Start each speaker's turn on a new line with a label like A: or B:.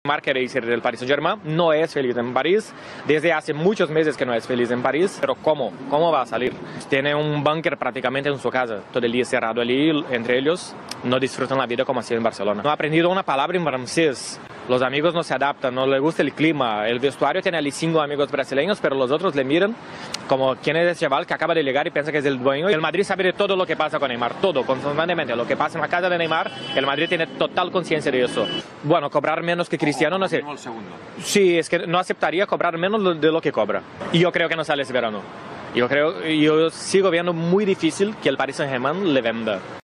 A: Neymar quiere irse del Paris Saint-Germain, no es feliz en París, desde hace muchos meses que no es feliz en París, pero ¿cómo? ¿Cómo va a salir? Tiene un búnker prácticamente en su casa, todo el día cerrado allí, entre ellos, no disfrutan la vida como así en Barcelona. No ha aprendido una palabra en francés, los amigos no se adaptan, no le gusta el clima, el vestuario tiene allí 5 amigos brasileños, pero los otros le miran como quién es ese chaval que acaba de llegar y piensa que es el dueño. El Madrid sabe de todo lo que pasa con Neymar, todo, constantemente, lo que pasa en la casa de Neymar, el Madrid tiene total conciencia de eso. Bueno, cobrar menos que Cristiano, no sé. Sí, es que no aceptaría cobrar menos de lo que cobra. Y yo creo que no sale ese verano. Yo sigo viendo muy difícil que el Paris Saint-Germain le venda.